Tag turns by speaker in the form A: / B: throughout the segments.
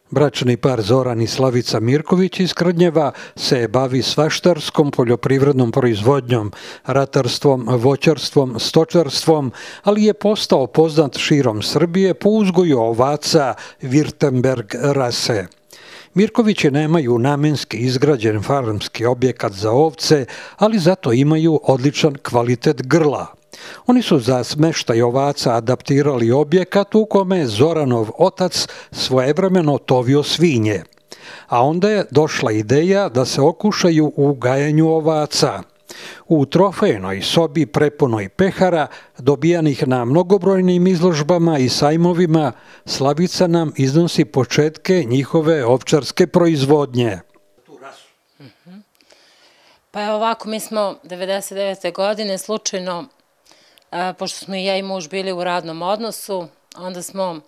A: Bračni par Zoran i Slavica Mirković iz Krnjeva se bavi svaštarskom poljoprivrednom proizvodnjom, ratarstvom, voćarstvom, stočarstvom, ali je postao poznat širom Srbije po uzgoju ovaca Virtemberg rase. Mirkovići nemaju namenski izgrađen farmski objekat za ovce, ali zato imaju odličan kvalitet grla. Oni su za smeštaj ovaca adaptirali objekat u kome je Zoranov otac svojevremeno tovio svinje. A onda je došla ideja da se okušaju u gajanju ovaca. U trofejnoj sobi prepunoj pehara, dobijanih na mnogobrojnim izložbama i sajmovima, Slavica nam iznosi početke njihove ovčarske proizvodnje.
B: Pa je ovako, mi smo 99. godine slučajno, pošto smo i ja i muž bili u radnom odnosu, onda smo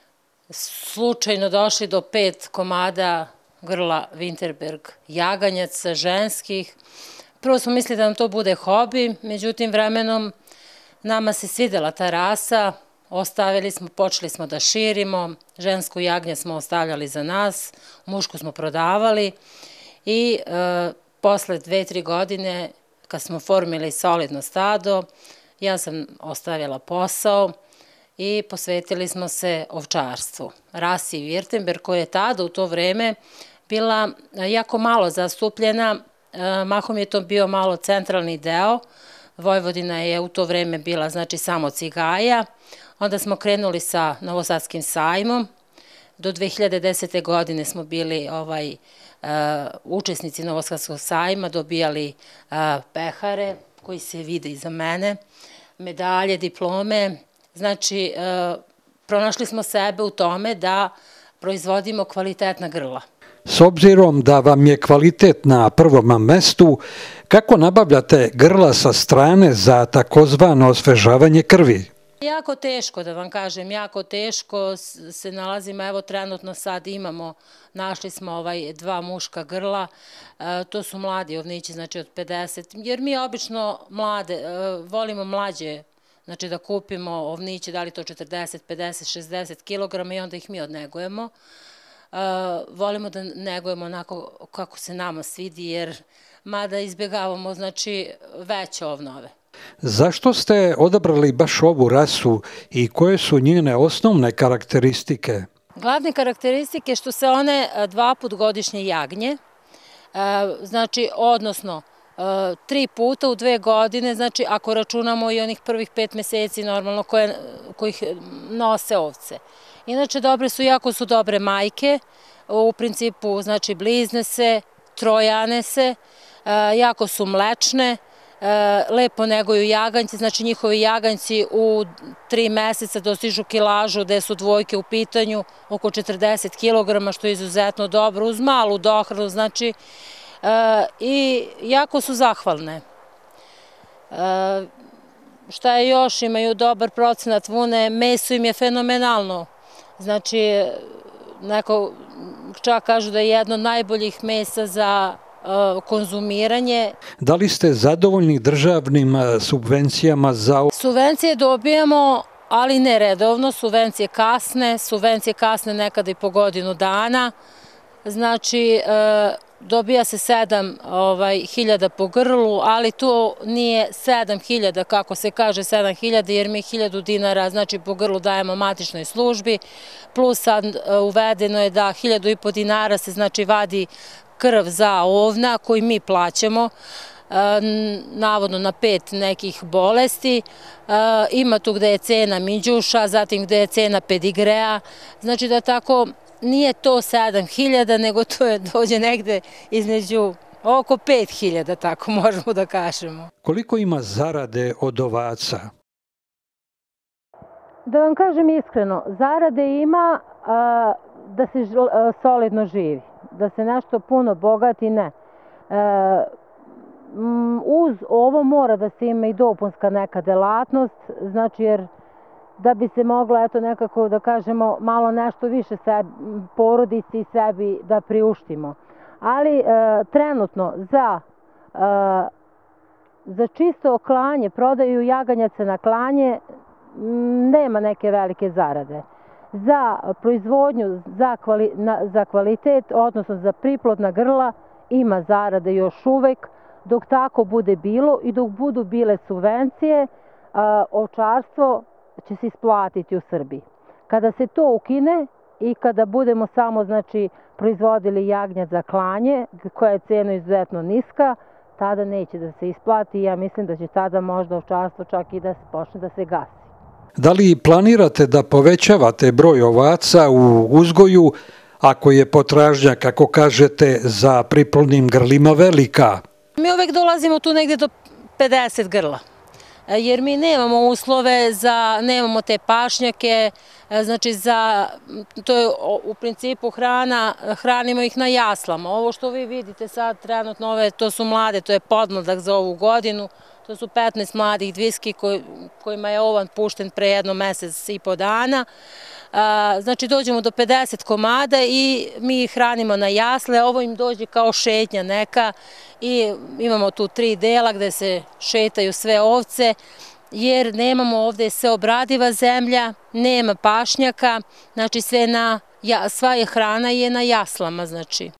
B: slučajno došli do 5 komada grla Virtemberg jaganjaca ženskih. Prvo smo mislili da nam to bude hobi, međutim vremenom nama se svidela ta rasa, ostavili smo, počeli smo da širimo, žensku jagnje smo ostavljali za nas, mušku smo prodavali i posle 2-3 godine kad smo formili solidno stado, ja sam ostavila posao i posvetili smo se ovčarstvu. Rasi Virtemberg koja je tada u to vreme bila jako malo zastupljena, mahom je to bio malo centralni deo, Vojvodina je u to vreme bila znači samo cigaja, onda smo krenuli sa Novosadskim sajmom, do 2010. godine smo bili učesnici Novosadskog sajma, dobijali pehare koji se vide iza mene, medalje, diplome, znači pronašli smo sebe u tome da proizvodimo kvalitetna grla.
A: S obzirom da vam je kvalitet na prvom mestu, kako nabavljate grla sa strane za takozvano osvežavanje krvi?
B: Jako teško, da vam kažem, jako teško se nalazimo, evo trenutno sad imamo, našli smo 2 muška grla, to su mladi ovnići, znači od 50, jer mi obično mlade, volimo mlađe, znači da kupimo ovniće, da li to 40, 50, 60 kilograma i onda ih mi odnegujemo. Volimo da negujemo onako kako se nama svidi, jer mada izbjegavamo znači veće ovnove.
A: Zašto ste odabrali baš ovu rasu i koje su njene osnovne karakteristike?
B: Glavne karakteristike što se one 2 put godišnje jagnje, znači odnosno 3 puta u 2 godine, znači ako računamo i onih prvih 5 meseci normalno kojih nose ovce. Inače dobre su, jako su dobre majke, u principu znači blizne se, trojane se, jako su mlečne, lepo neguju jaganjci, znači njihovi jaganjci u 3 meseca dostižu kilažu gde su dvojke u pitanju, oko 40 kilograma, što je izuzetno dobro, uz malu dohranu, znači i jako su zahvalne. Šta je još, imaju dobar procenat vune, meso im je fenomenalno, znači neko čak kažu da je jedno od najboljih mesa za konzumiranje.
A: Da li ste zadovoljni državnim subvencijama za...
B: Subvencije dobijamo, ali ne redovno, subvencije kasne nekada i po godinu dana, znači dobija se 7.000 po grlu, ali to nije 7.000, kako se kaže 7.000, jer mi 1.000 dinara, znači po grlu dajemo matičnoj službi, plus sad uvedeno je da 1.500 dinara se znači vadi krv za ovna koji mi plaćamo, navodno na 5 nekih bolesti, ima tu gde je cena minđuša, zatim gde je cena pedigrea, znači da tako nije to 7.000, nego to dođe negde između oko 5.000, tako možemo da kažemo.
A: Koliko ima zarade od ovaca?
B: Da vam kažem iskreno, zarade ima da se solidno živi, da se nešto puno bogati, ne. Uz ovo mora da se ima i dopunska neka delatnost, znači jer da bi se moglo, eto nekako da kažemo, malo nešto više porodici i sebi da priuštimo. Ali trenutno za čisto klanje, prodaju jaganjaca na klanje, nema neke velike zarade. za proizvodnju, za kvalitet, odnosno za priplodna grla ima zarade još uvek. Dok tako bude bilo i dok budu bile subvencije, ovčarstvo će se isplatiti u Srbiji. Kada se to ukine i kada budemo samo proizvodili jagnjad za klanje, koja je cena izuzetno niska, tada neće da se isplati i ja mislim da će tada možda ovčarstvo čak i da počne da se gasi.
A: Da li planirate da povećavate broj ovaca u uzgoju ako je potražnja, kako kažete, za priplodnim grlima velika?
B: Mi uvek dolazimo tu negde do 50 grla, jer mi nemamo uslove, nemamo te pašnjake, to je u principu hrana, hranimo ih na jaslama. Ovo što vi vidite sad trenutno, to su mlade, to je podmladak za ovu godinu, to su 15 mladih dviski kojima je ovan pušten pre jedno mesec i po dana. Znači dođemo do 50 komada i mi ih hranimo na jasle, ovo im dođe kao šetnja neka i imamo tu 3 dela gde se šetaju sve ovce, jer nemamo ovde sve obradiva zemlja, nema pašnjaka, znači sva je hrana je na jaslama, znači.